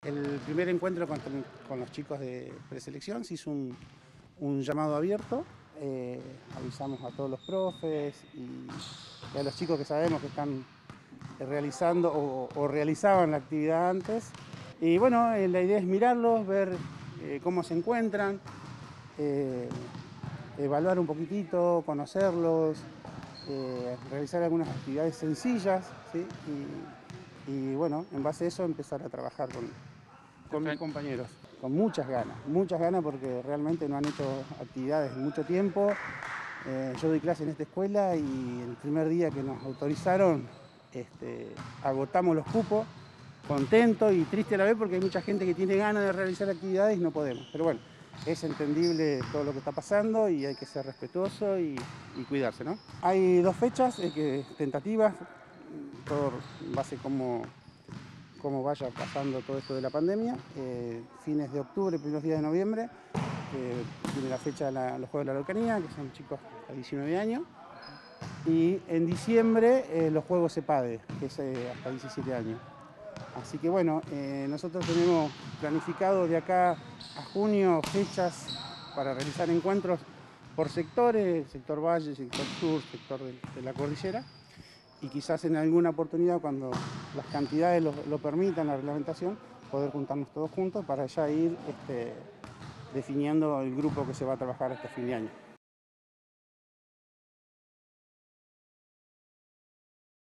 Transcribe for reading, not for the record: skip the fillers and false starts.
El primer encuentro con los chicos de preselección se hizo un llamado abierto. Avisamos a todos los profes y a los chicos que sabemos que están realizando o realizaban la actividad antes. Y bueno, la idea es mirarlos, ver cómo se encuentran, evaluar un poquitito, conocerlos, realizar algunas actividades sencillas, ¿sí? Y bueno, en base a eso empezar a trabajar con mis compañeros, con muchas ganas porque realmente no han hecho actividades en mucho tiempo. Yo doy clase en esta escuela y el primer día que nos autorizaron agotamos los cupos, contento y triste a la vez porque hay mucha gente que tiene ganas de realizar actividades y no podemos. Pero bueno, es entendible todo lo que está pasando y hay que ser respetuoso y cuidarse, ¿no? Hay dos fechas tentativas, todo en base a cómo vaya pasando todo esto de la pandemia. Fines de octubre, primeros días de noviembre, tiene la fecha de los Juegos de la Leucanía, que son chicos hasta 19 años. Y en diciembre los Juegos EPADE, que es hasta 17 años. Así que bueno, nosotros tenemos planificado de acá a junio fechas para realizar encuentros por sectores, sector valle, sector sur, sector de la cordillera. Y quizás en alguna oportunidad, cuando las cantidades lo permitan, la reglamentación, poder juntarnos todos juntos para ya ir definiendo el grupo que se va a trabajar este fin de año.